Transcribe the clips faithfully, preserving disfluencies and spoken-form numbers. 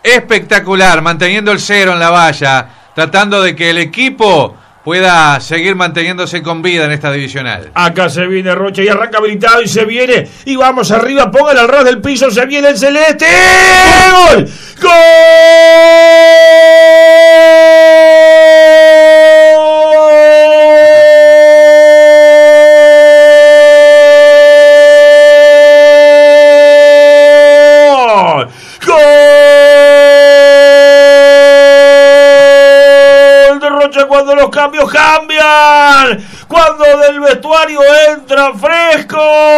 espectacular, manteniendo el cero en la valla, tratando de que el equipo pueda seguir manteniéndose con vida en esta divisional. Acá se viene Rocha y arranca habilitado y se viene y vamos arriba, póngale al ras del piso, se viene el celeste. ¡Gol! ¡Gol! Cuando los cambios cambian, cuando del vestuario entra fresco,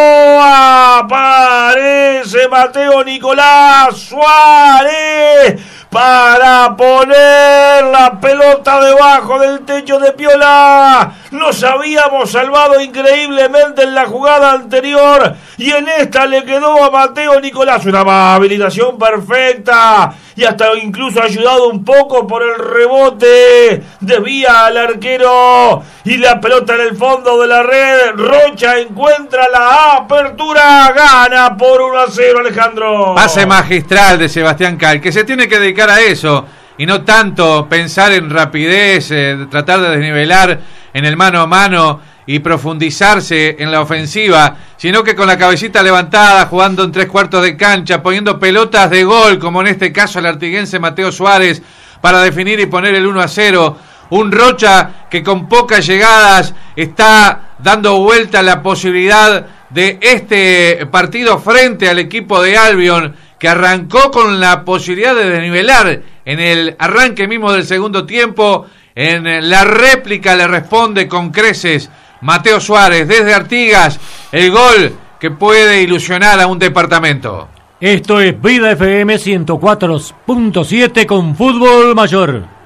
aparece Mateo Nicolás Suárez para poner la pelota debajo del techo de Piola. Nos habíamos salvado increíblemente en la jugada anterior y en esta le quedó a Mateo Nicolás una habilitación perfecta y hasta incluso ayudado un poco por el rebote. Desvía al arquero y la pelota en el fondo de la red. Rocha encuentra la apertura, gana por uno a cero, Alejandro. Pase magistral de Sebastián Cal, que se tiene que dedicar a eso y no tanto pensar en rapidez, eh, tratar de desnivelar en el mano a mano y profundizarse en la ofensiva, sino que con la cabecita levantada, jugando en tres cuartos de cancha, poniendo pelotas de gol, como en este caso el artiguense Mateo Suárez, para definir y poner el uno a cero. Un Rocha que con pocas llegadas está dando vuelta la posibilidad de este partido frente al equipo de Albion, que arrancó con la posibilidad de desnivelar en el arranque mismo del segundo tiempo. En la réplica le responde con creces Mateo Suárez desde Artigas, el gol que puede ilusionar a un departamento. Esto es Vida F M ciento cuatro punto siete con Fútbol Mayor.